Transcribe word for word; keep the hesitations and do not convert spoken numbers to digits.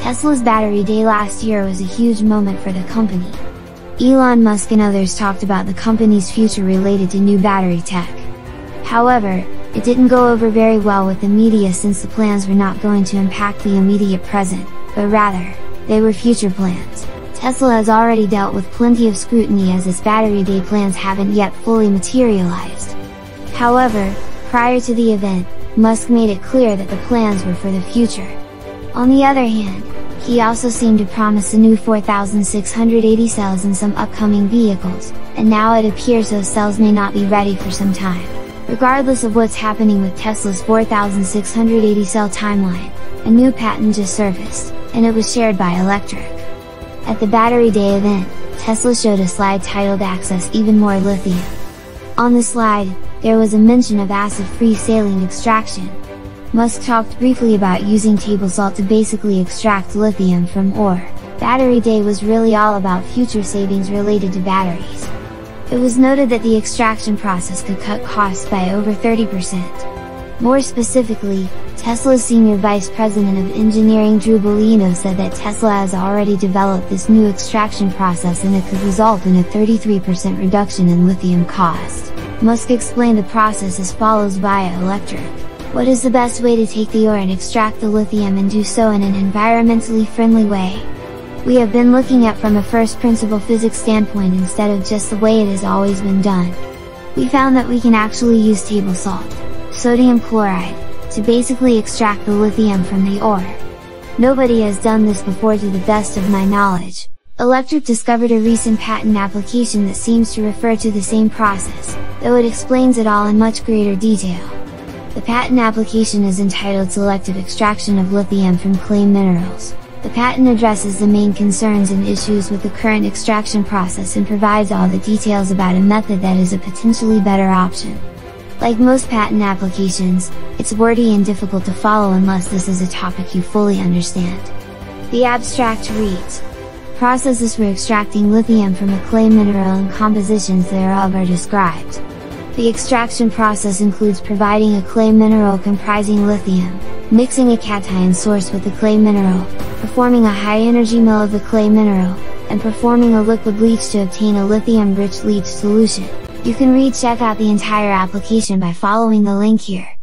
Tesla's Battery Day last year was a huge moment for the company. Elon Musk and others talked about the company's future related to new battery tech. However, it didn't go over very well with the media since the plans were not going to impact the immediate present, but rather, they were future plans. Tesla has already dealt with plenty of scrutiny as its Battery Day plans haven't yet fully materialized. However, prior to the event, Musk made it clear that the plans were for the future. On the other hand, he also seemed to promise a new four thousand six hundred eighty cells in some upcoming vehicles, and now it appears those cells may not be ready for some time. Regardless of what's happening with Tesla's four thousand six hundred eighty cell timeline, a new patent just surfaced, and it was shared by Electrek. At the Battery Day event, Tesla showed a slide titled Access Even More Lithium. On the slide, there was a mention of acid-free saline extraction. Musk talked briefly about using table salt to basically extract lithium from ore. Battery Day was really all about future savings related to batteries. It was noted that the extraction process could cut costs by over thirty percent. More specifically, Tesla's Senior Vice President of Engineering Drew Bellino said that Tesla has already developed this new extraction process and it could result in a thirty-three percent reduction in lithium cost. Musk explained the process as follows via Electrek. What is the best way to take the ore and extract the lithium and do so in an environmentally friendly way? We have been looking at from a first principle physics standpoint instead of just the way it has always been done. We found that we can actually use table salt, sodium chloride, to basically extract the lithium from the ore. Nobody has done this before to the best of my knowledge. Electrek discovered a recent patent application that seems to refer to the same process, though it explains it all in much greater detail. The patent application is entitled Selective Extraction of Lithium from Clay Minerals. The patent addresses the main concerns and issues with the current extraction process and provides all the details about a method that is a potentially better option. Like most patent applications, it's wordy and difficult to follow unless this is a topic you fully understand. The abstract reads: processes for extracting lithium from a clay mineral and compositions thereof are described. The extraction process includes providing a clay mineral comprising lithium, mixing a cation source with the clay mineral, performing a high-energy mill of the clay mineral, and performing a liquid leach to obtain a lithium-rich leach solution. You can read check out the entire application by following the link here.